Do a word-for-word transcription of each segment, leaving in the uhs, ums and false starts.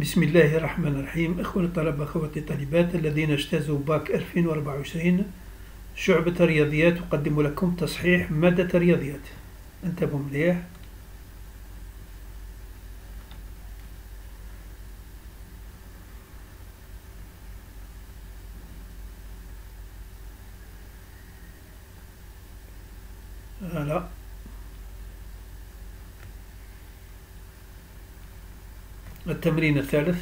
بسم الله الرحمن الرحيم. إخواني الطلبة أخواتي الطالبات الذين اجتازوا باك ألفين وأربعة وعشرين شعبة الرياضيات أقدم لكم تصحيح مادة الرياضيات. انتبهوا مليح. هلا التمرين الثالث.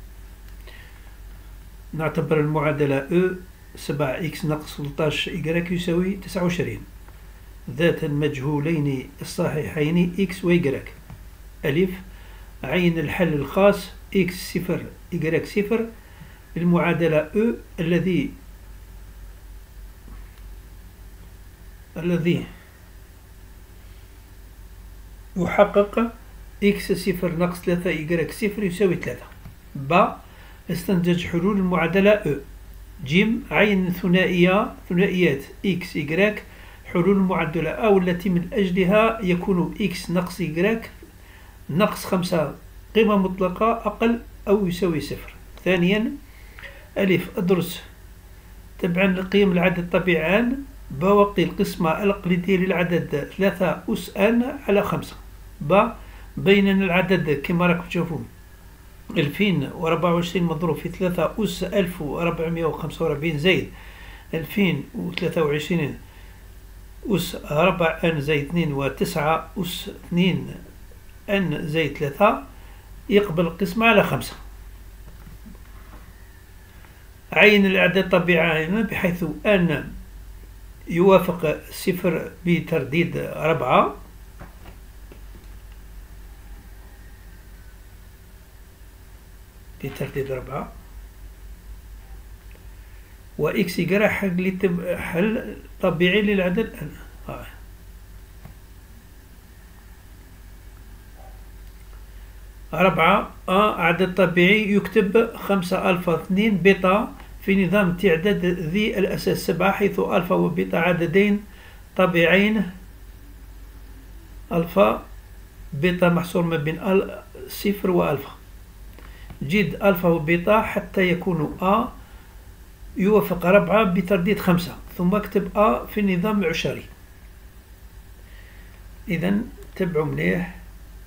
نعتبر المعادلة أ سبعة إكس ناقص ثلاثة عشر Y يساوي تسعة وعشرين ذات المجهولين الصحيحين إكس و Y. ألف. عين الحل الخاص إكس صفر Y صفر للمعادلة أ الذي الذي يحقق إكس صفر ناقص ثلاثة Y صفر يساوي ثلاثة. ب. استنتج حلول المعادلة أ. ج. عين ثنائية ثنائيات إكس Y حلول المعادلة أ والتي من أجلها يكون إكس ناقص Y ناقص خمسة قيمة مطلقة أقل أو يساوي صفر. ثانيا. ألف. أدرس تبعا لقيم العدد الطبيعيان بواقي القسمة الأقليدية للعدد ثلاثة أس أن على خمسة. ب. بيننا العدد كما راكم تشوفون ألفين وأربعة وعشرين مضروب في ثلاثة أس ألف وأربعمائة وخمسة وأربعين زائد ألفين وثلاثة وعشرين أس أربعة أن زائد اثنين وتسعة أس اثنين أن زائد ثلاثة يقبل القسمة على خمسة. عين الأعداد الطبيعية بحيث أن يوافق صفر بترديد أربعة بترديد أربعة وإكس يقرا حل طبيعي للعدد أن. آه. أربعة. أ عدد طبيعي يكتب خمسة ألفا اثنين بيتا في نظام تعداد ذي الأساس سبعة حيث ألفا وبيتا عددين طبيعيين ألفا بيتا محصور ما بين صفر وألفا. جد ألفا وبيتا حتى يكون أ يوافق أربعة بترديد خمسة ثم اكتب أ في النظام العشري. إذن تبعوا مليح.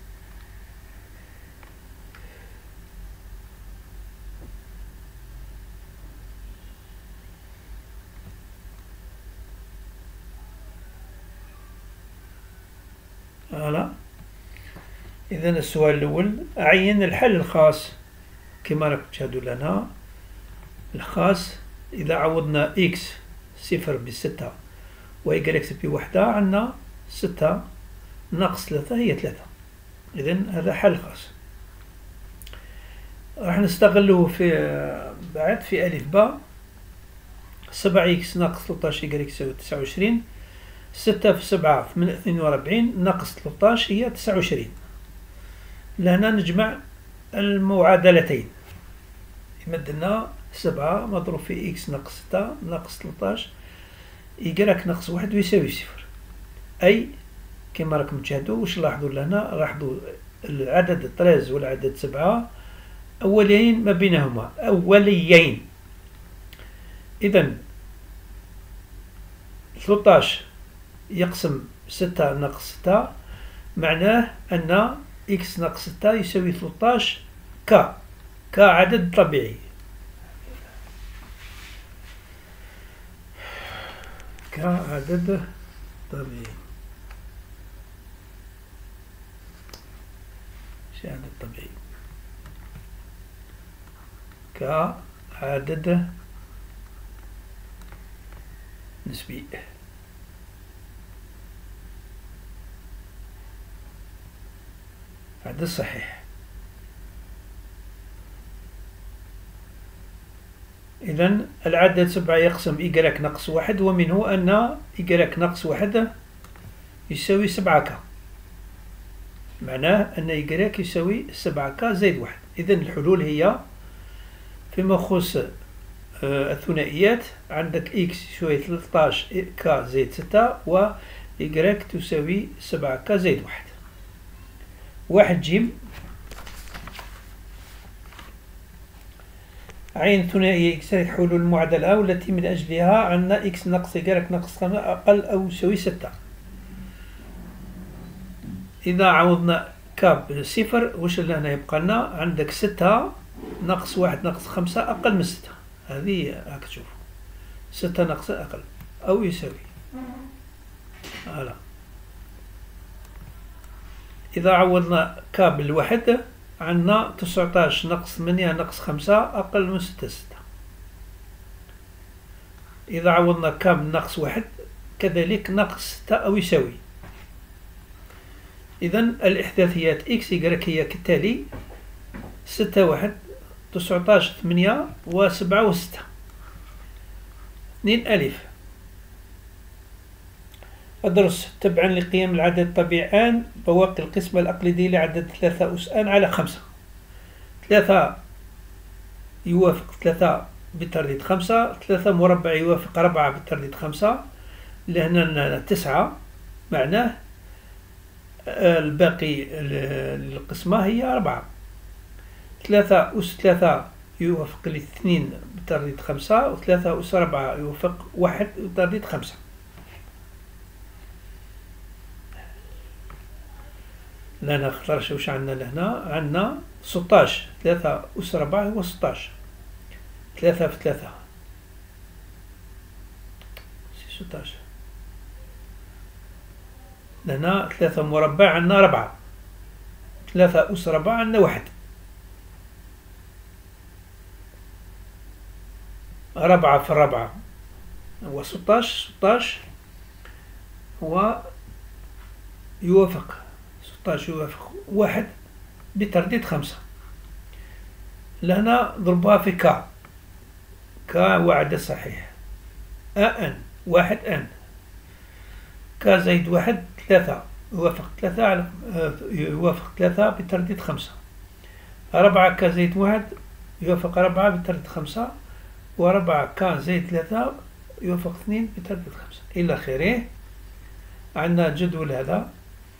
هلا. إذن السؤال الأول. عين الحل الخاص كما راكم تشاهدوا لنا. الخاص إذا عوضنا إكس صفر بستة و Y بوحدة عندنا ستة ناقص ثلاثة هي ثلاثة. إذن هذا حل خاص راح نستغله في بعد في ألف باء. سبعة إكس ناقص ثلاثة عشر Y يساوي تسعة وعشرين. ستة في سبعة في اثنين وأربعين ناقص ثلاثة عشر هي تسعة وعشرين. لهنا نجمع المعادلتين. يمدلنا سبعة مضروب في إكس ناقص ستة ناقص ثلاثة عشر Y ناقص واحد ويساوي صفر. أي كما راكم تشاهدوا واش لاحظوا لهنا. لاحظوا العدد ثلاثة والعدد سبعة أوليين ما بينهما أوليين. إذن ثلاثة عشر يقسم ستة ناقص ستة معناه أن إكس ناقص ستة يساوي ثلاثة عشر ك كعدد طبيعي. كعدد طبيعي. ايش عدد طبيعي؟ كعدد نسبي. عدد صحيح. إذن العدد سبعة يقسم Y ناقص واحد ومنه أن Y ناقص واحد يساوي سبعة ك معناه أن Y يساوي سبعة ك زائد واحد. إذن الحلول هي فيما يخص الثنائيات عندك X يساوي ثلاثة عشر ك زائد ستة و Y تساوي سبعة ك زائد واحد. واحد جيم عين ثنائية إكس حلول المعادلة والتي من أجلها عندنا إكس ناقص إيكغيك ناقص خمسة أقل أو يساوي ستة. إذا عوضنا كاب صفر واش اللي هنا يبقى لنا؟ عندك ستة ناقص واحد ناقص خمسة أقل من ستة. هذه راك تشوف ستة ناقص أقل أو يساوي. فوالا. إذا عوضنا كاب الواحد عندنا تسعطاش ناقص ثمانية ناقص خمسة أقل من ستة ستة. إذا عوضنا كاب ناقص واحد كذلك ناقص ستة أو يساوي. إذا الإحداثيات إكس إيكغيك هي كالتالي: ستة واحد تسعطاش ثمانية وسبعة وستة. اثنين ألف. أدرس تبعا لقيم العدد الطبيعي آن بواقي القسمة الأقليدية لعدد ثلاثة أس آن على خمسة. ثلاثة يوافق ثلاثة بترديد خمسة، ثلاثة مربع يوافق أربعة بترديد خمسة، لهنا تسعة، معناه الباقي القسمة هي أربعة. ثلاثة أس ثلاثة يوافق الاثنين بترديد خمسة، وثلاثة أس أربعة يوافق واحد بترديد خمسة. لهنا خطرش واش عندنا لهنا؟ عندنا ستاش، ثلاثة أس أربعة هو ستاش، ثلاثة في ثلاثة سي ستاش. لهنا ثلاثة مربع عندنا ربعة، ثلاثة أس ربعة عندنا واحد، ربعة في الربعة هو ستاش، ستاش هو يوافق ستاش يوافق واحد بترديد خمسة. لهنا ضربها في كا، كا هو عدد صحيح، أ أن واحد أن، كا زائد واحد ثلاثة يوافق ثلاثة على يوافق ثلاثة بترديد خمسة. أربعة كا زائد واحد يوافق أربعة بترديد خمسة، وأربعة كا زائد ثلاثة يوافق اثنين بترديد خمسة إلى آخره. عندنا الجدول هذا.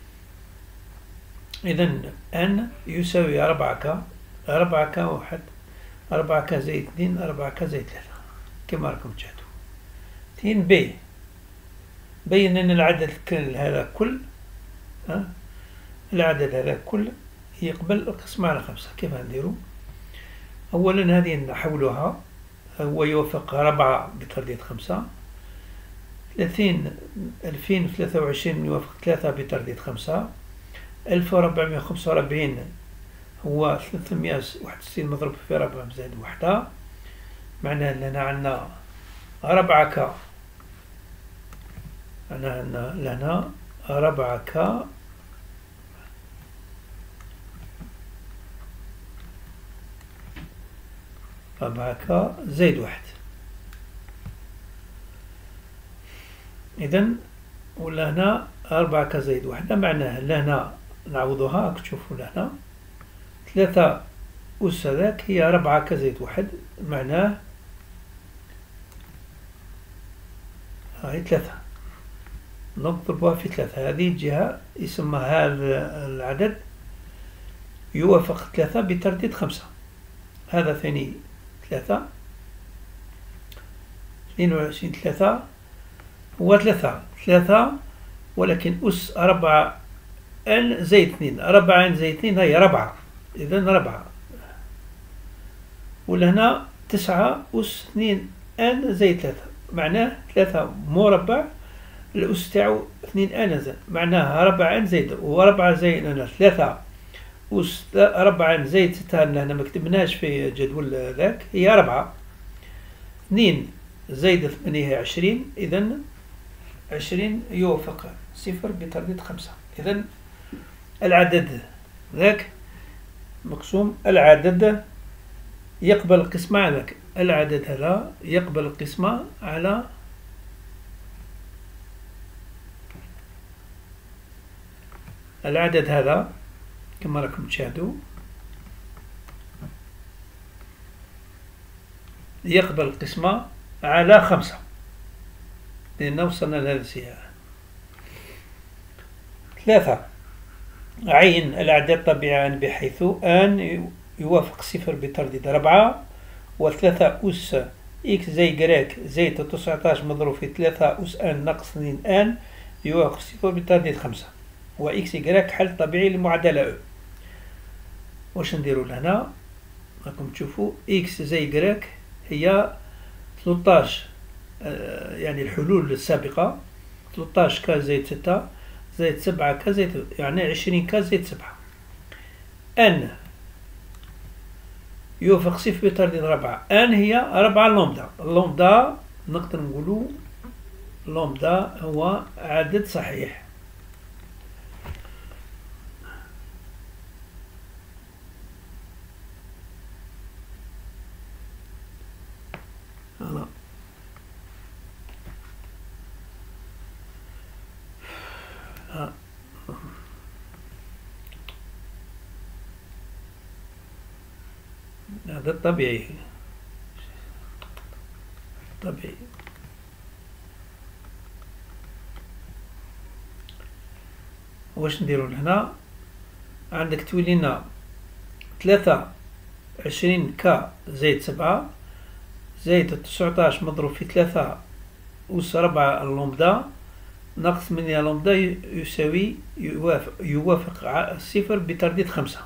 إذن أن يساوي أربعة كا، أربعة كا واحد، أربعة كا زائد اثنين، أربعة كا زائد ثلاثة كما راكم تشاهدوا. اثنين بي، بين أن العدد هذا كل ها العدد هذا كل يقبل القسمة على خمسة. كيف نديرو؟ أولا هذه نحولها، هو يوافق أربعة بترديد خمسة، ثلاثين ألفين في ثلاثة وعشرين يوافق ثلاثة بترديد خمسة، ألف وربعمية وخمسة وأربعين هو ثلاثمية واحد وستين مضروب في أربعة زائد وحدة، معناه أننا عندنا أربعة كا، معناه أن لنا أربعة كا أربعة كا زائد واحد. إذن ولهنا أربعة كا زائد واحدة، معناه لهنا نعوضوها راك تشوفوا لهنا ثلاثة أس هذاك هي أربعة كا زائد واحد، معناه هاي ثلاثة، نضربها في ثلاثة. هذه الجهة يسمى هذا العدد يوافق ثلاثة بترديد خمسة. هذا ثاني ثلاثة، اثنين وعشرين ثلاثة هو ثلاثة، ثلاثة ولكن أس أربعة أن زائد اثنين، أربعة أن زائد اثنين هي ربعة، إذن ربعة. ولهنا تسعة أس اثنين أن زائد ثلاثة، معناه ثلاثة مربع الأس تاعو اثنين أن زائد، معناها ربعة أن زائد، وربعة زائد أن ثلاثة أس ربعة أن زائد ستة هنا مكتبناش في جدول ذاك هي ربعة، اثنين زائد ثمانية هي عشرين، إذن عشرين يوافق صفر بترديد خمسة. إذن العدد ذاك مقسوم، العدد يقبل القسمة على ذاك، العدد هذا يقبل القسمة على العدد هذا كما راكم تشاهدوا، يقبل القسمة على خمسة، لأن وصلنا لهذا السياق. ثلاثة، عين الأعداد طبيعيا بحيث أن يوافق صفر بترديد أربعة، هو ثلاثة أس إكس زائد إكس زائد تسعطاش مضروب في ثلاثة أس أن ناقص اثنين أن يوافق صفر بترديد خمسة. و إكس إكس حل طبيعي للمعادلة أو. واش نديرو لهنا؟ راكم تشوفوا إكس زائد إكس هي ثلاثطاش، آه يعني الحلول السابقة ثلاثطاش ك زائد ستة زائد سبعة ك زائد يعني عشرين ك زائد سبعة. أن يوافق صفر بترديد ربعة. أن هي ربعة لومدا. اللومدا نقدر نقولوا لومدا هو عدد صحيح. هذا الطبيعي طبيعي. واش نديرو هنا؟ عندك تولينا ثلاثة وعشرين ك زائد سبعة زائد تسعطاش مضروب في ثلاثة أس ربعة اللومدا ناقص ثمانية لومدا يساوي يوافق يوافق الصفر بترديد خمسة.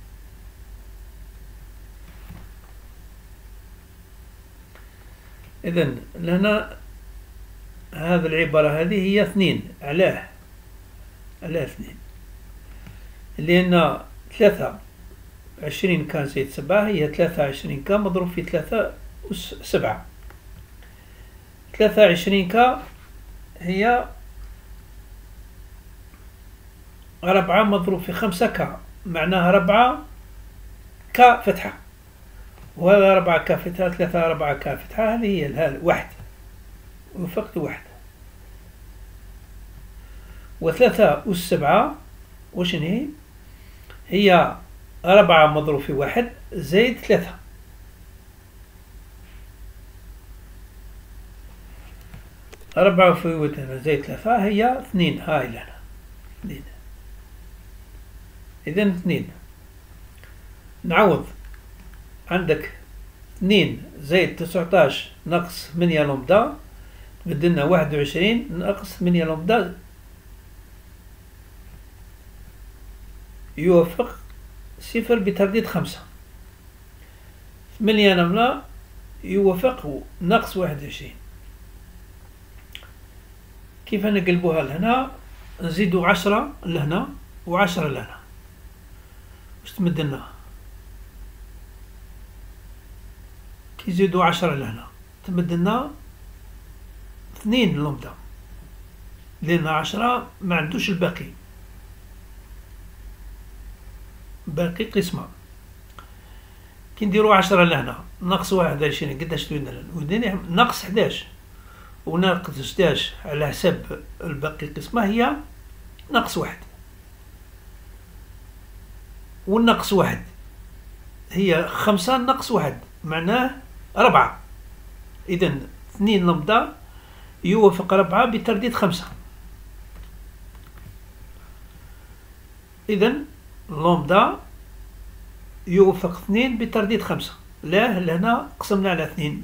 إذن لهنا هذه العبارة هذه هي اثنين. علاه؟ علاه اثنين؟ لأن ثلاثة وعشرين ك زائد سبعة هي ثلاثة وعشرين ك مضروب في ثلاثة أس سبعة. ثلاثة وعشرين ك هي ربعة مضروب في خمسة ك، معناها ربعة ك فتحة، وهذا ربعة ك فتحة، ثلاثة ربعة ك فتحة، هذه هي هذا واحد وفقت واحد. وثلاثة أس سبعة وش هي؟ هي ربعة مضروب في واحد زائد ثلاثة. ربعة في واحد زائد ثلاثة هي اثنين. هاي لنا اثنين. إذن اثنين. نعوض. عندك اثنين زائد تسعطاش ناقص ثمانية لومدا بدلنا واحد وعشرين ناقص ثمانية لومدا يوافق صفر بترديد خمسة. ثمانية لومدا يوافق ناقص واحد وعشرين. كيف نقلبوها لهنا؟ نزيدو عشرة لهنا وعشرة لهنا. واش تمدلنا؟ كي نزيدو عشرة لهنا تمدلنا اثنين لومدا، لأن عشرة ما عندوش الباقي، باقي قسمة. كي نديرو عشرة لهنا ناقص واحد وعشرين قداش تولينا لنا؟ ناقص حداش، وناقص حداش على حساب الباقي قسمة هي ناقص واحد، والناقص واحد هي خمسة ناقص واحد معناه ربعة. إذن اثنين لومدا يوافق ربعة بترديد خمسة. إذن لومدا يوافق اثنين بترديد خمسة. لا لهنا قسمنا على اثنين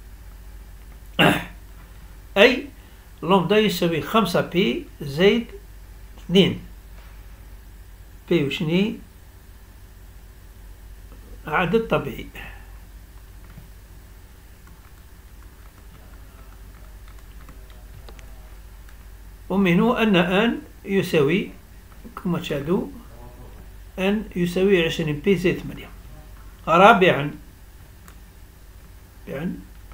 أي لومدا يساوي خمسة بي زائد اثنين. بي وشني؟ عدد طبيعي. ومنه أن أن يساوي كما تشاهدوا أن يساوي عشرين بي زائد ثمانية. رابعا رابعا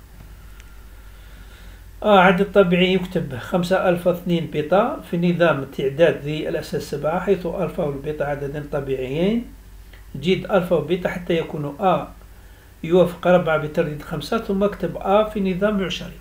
آه عدد طبيعي يكتب خمسة ألف واثنين بيتا في نظام تعداد ذي الأساس سبعة، حيث ألفا والبيتا عددين طبيعيين. جيد ألفا وبيتا حتى يكونوا أ يوافق ربعة بترديد خمسة، ثم اكتب أ في نظام العشرين.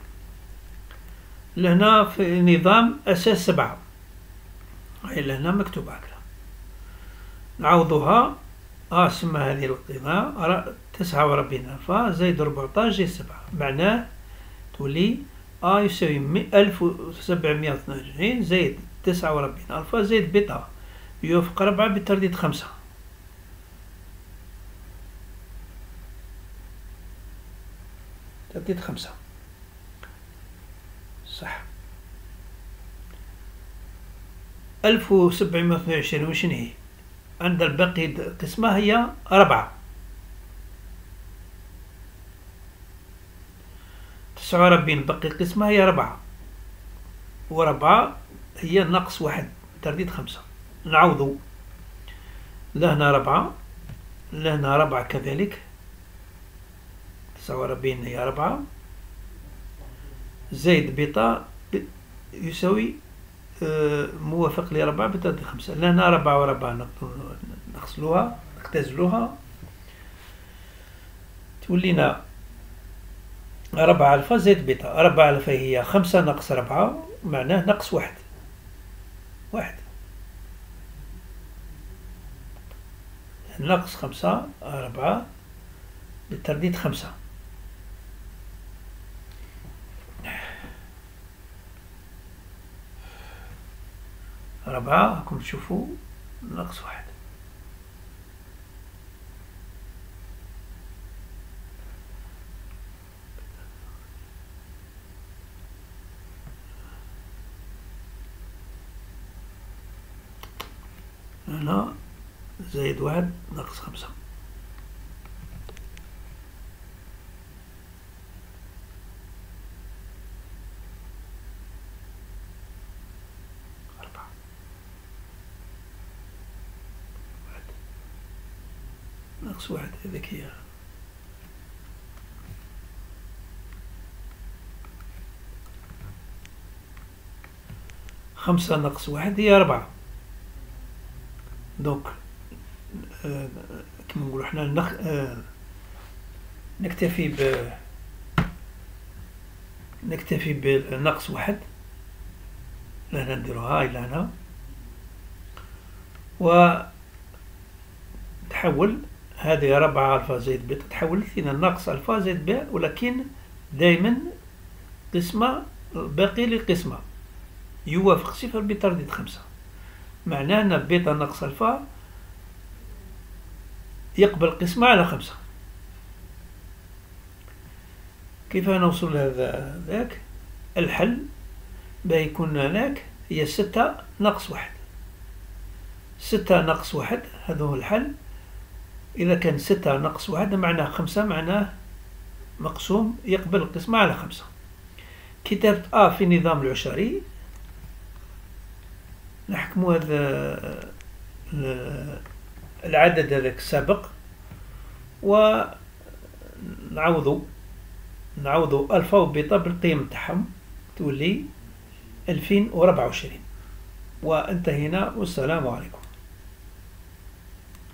لهنا في نظام أساس سبعة، هاي لهنا مكتوب هكذا. نعوضوها. أ سمى هذه القيمة تسعة وأربعين ألفا زائد أربعطاش زائد سبعة، معناه تولي أ يساوي ألف وسبعمائة واثنين وعشرين زائد تسعة وأربعين ألفا زائد بيتا يوافق ربعة بترديد خمسة. ترديد خمسة. صح. ألف وسبعمائة واثنين وعشرين وشنو هي؟ عند الباقي قسمة هي ربعة. تسعة وأربعين باقي قسمة هي ربعة، وربعة هي ناقص واحد ترديد خمسة. نعوضو، لهنا ربعة، لهنا ربعة كذلك، تسعة وأربعين هي ربعة زائد بيتا يساوي آه موافق لربعة بترديد خمسة. لهنا ربعة وربعة نغسلوها نختزلوها، تولينا ربعة ألفا زائد بيتا. ربعة ألفا هي خمسة ناقص ربعة، معناه ناقص واحد، واحد ناقص خمسة ربعة بالترديد خمسة. ربعة راكم تشوفوا ناقص واحد. هنا زائد واحد ناقص خمسة. أربعة واحد ناقص واحد، هذيك هي. خمسة ناقص واحد هي أربعة. دونك آه كما نقولو حنا نخ... آه نكتفي ب نكتفي بناقص واحد، لهنا نديروها إلى هنا، و تحول هذه ربعة ألفا زائد ب تتحول إلى ناقص ألفا زائد ب، ولكن دائما قسمة باقي لقسمة يوافق صفر بترديد خمسة. معناه أن بيتا ناقص ألفا يقبل قسمة على خمسة. كيف نوصل لهذا ذاك؟ الحل بيكون هناك هي ستة ناقص واحد. ستة ناقص واحد هذا هو الحل. إذا كان ستة ناقص واحد معناه خمسة، معناه مقسوم يقبل القسمة على خمسة. كتابة أ في النظام العشري نحكمو هذا العدد هذاك السابق، ونعوضو نعوضو ألفا وبيتا بالقيم تاعهم، تولي ألفين وربعة وعشرين. وانتهينا، والسلام عليكم.